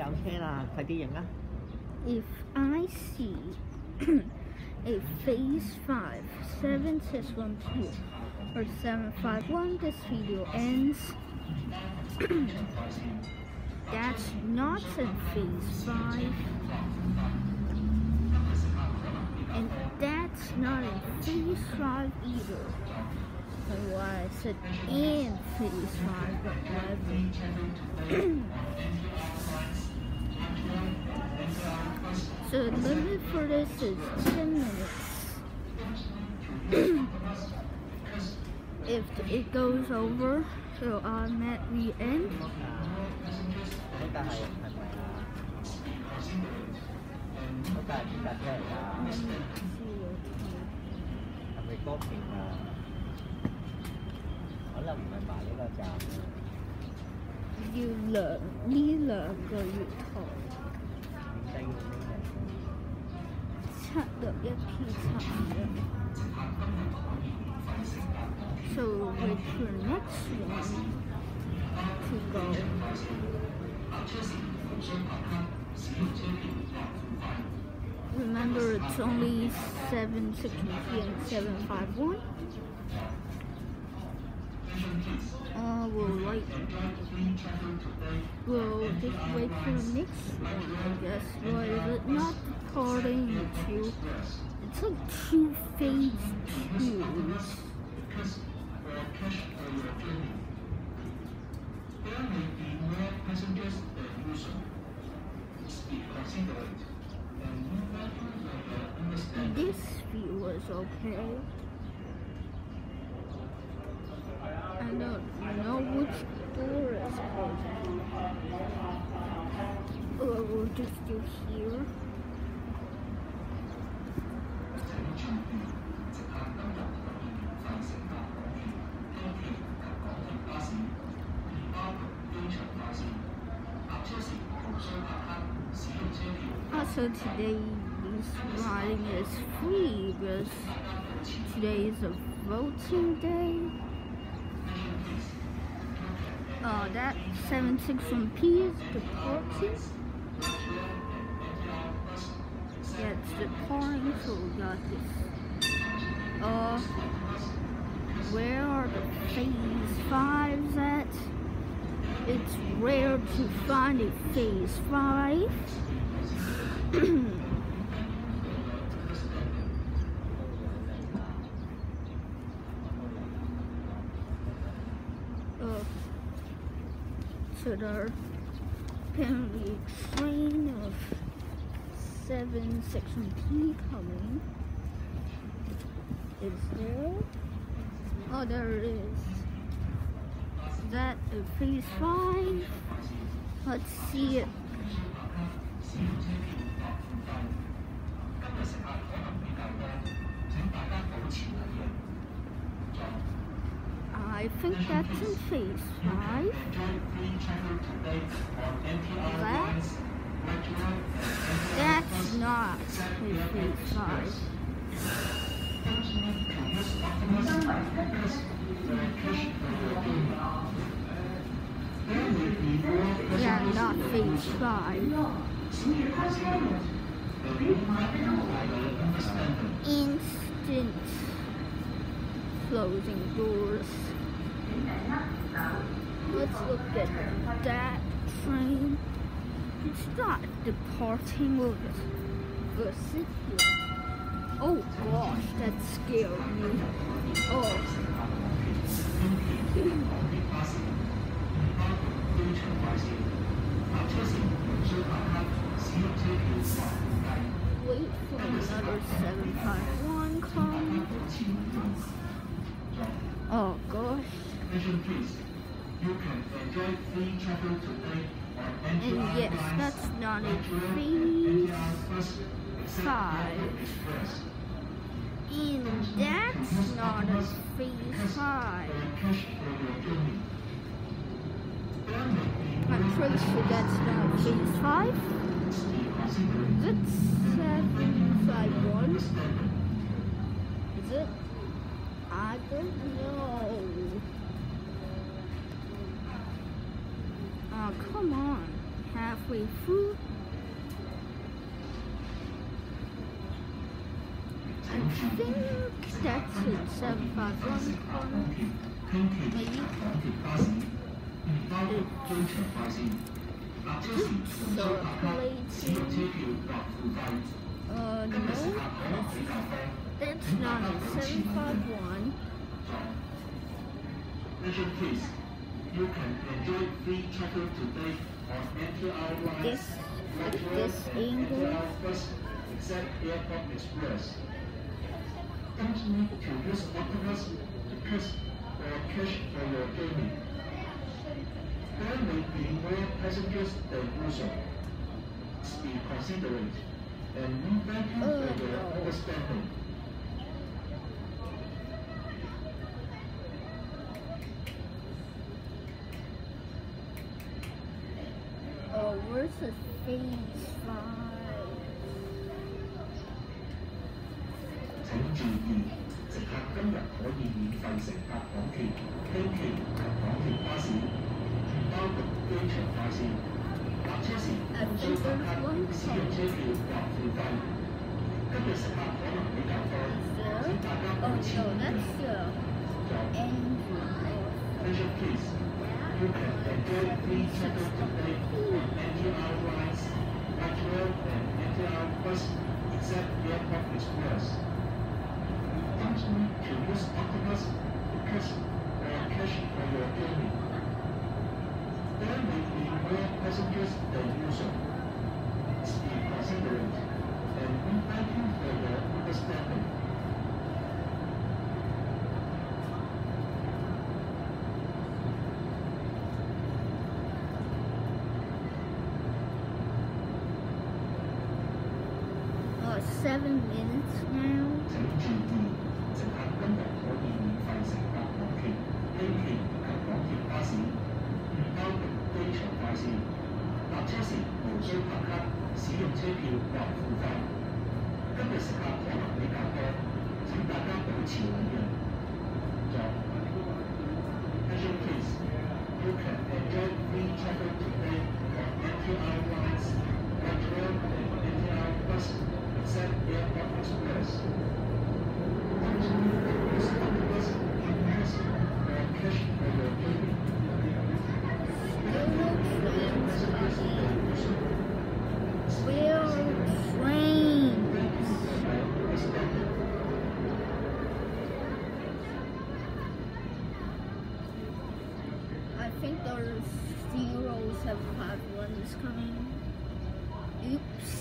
OK là phải ghi nhận á. If I see a phase 5, 7612 or 751, this video ends. That's not in phase 5. And that's not in phase 5 either. That's why I said in phase 5, but whatever. So the limit for this is 10 minutes. If it goes over, so automatically end. Chúng ta hãy chúng ta có thể là người tốt thì mỗi lần mình bảo chúng ta chào như lợn đi lợn rồi bị thổi chặn được cái khi chặn được. So wait for the next one to go. Remember, it's only 760 and 751. We'll just wait for the next one, I guess. Why is it not departing to? It's like 2 phase 2s. This view was okay. I don't know which door is closing. Or we'll just do here. Also today's riding is free because today is a voting day. That 761P is departing. Yeah, it's departing, so we got this. Where are the phase 5s at? It's rare to find a phase 5. So there apparently a train of 761P coming. Is there? Oh, there it is. Is that a phase 5? Let's see it. I think that's in phase 5. That's not in phase 5. Yeah, not phase 5. Instant closing doors. Let's look at that train. It's not departing. We'll just sit here. Oh gosh, that scared me. Oh. Wait for another 751 come. Oh gosh. And yes, that's not a phase 5. And that's not a phase 5. I'm pretty sure that's not phase 5. Is it 751? Is it? I don't know. Oh, come on. halfway through. I think that's it. 751. Maybe. No, that's not it. 751. Attention please. You can enjoy free travel today on NTR lines, This angle. NTR bus, except Airport Express. Don't need to use Optimus tickets or cash for your journey. There may be more passengers than usual. Be considerate, and we thank you for your understanding. Where's the phase 5? 請注意，乘客今日可以免費乘搭港鐵、輕鐵及港鐵巴士，唔包括機場快線。搭車時無需拍卡、使用車票或付費。今日乘客可能比較多，請大家保持穩定。Attention please. You can enjoy free travel today on NTR lines, Metro and NTR bus, except Airport Express. Don't need to use Optimus tickets or cash for your journey. There may be more passengers than usual. Be considerate, and we thank you for your understanding. Oh, 7 minutes now. 請注意，乘客今日可以免費乘搭港鐵、輕鐵及港鐵巴士，唔包括機場快線。搭車時無需拍卡、使用車票或付費。今日乘客可能比較多，請大家保持穩定。Attention please. You can enjoy free travel today on NTR lines, Metro and NTR bus, except Airport Express. Don't need to use Optimus tickets or cash for your journey. There may be more passengers than usual. Where train? Thank you for your understanding. I think there's 0751 is coming. Oops.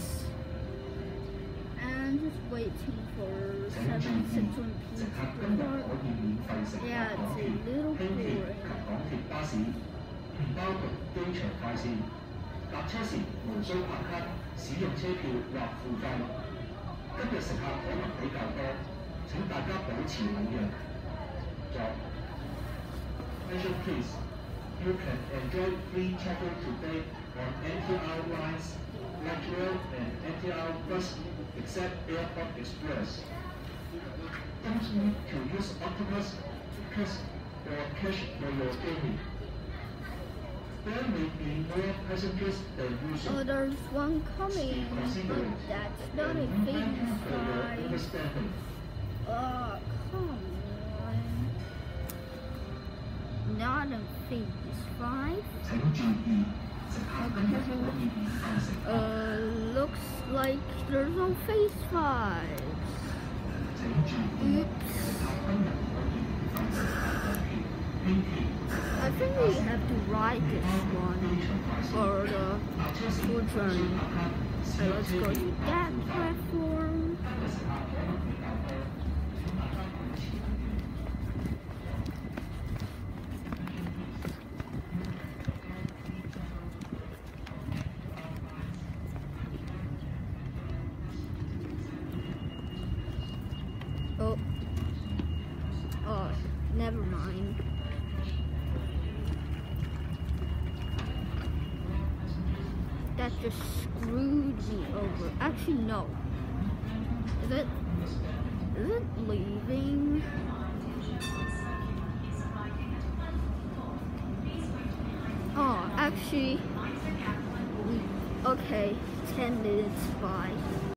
And just waiting for 761 乘客 people. 今日可以免費乘搭 Yeah, 港 it's 鐵、 a little 輕鐵及 boring. 港鐵巴士，唔包括機場快線。搭車時無需拍卡、使用車票或付費。今日乘客可能比較多，請大家保持穩定。Attention please. You can enjoy free travel today on NTR lines, Metro and NTR bus, except Airport Express. Don't need to use Optimus tickets or cash for your journey. There may be more passengers than usual. Oh, there's one coming, but that's not a And we thank you for your phase 5. understanding. Oh, come on. Not a phase 5. 請注意，乘客今日可以免費乘搭。 Looks like there's no phase 5. 請注意，乘客今日可以免費乘搭港鐵、輕鐵。 I think we have to ride this one for the full journey. Let's go to that platform. Oh, never mind. That just screwed me over. Actually, no. Is it leaving? Oh, actually, we Okay, 10 minutes, bye.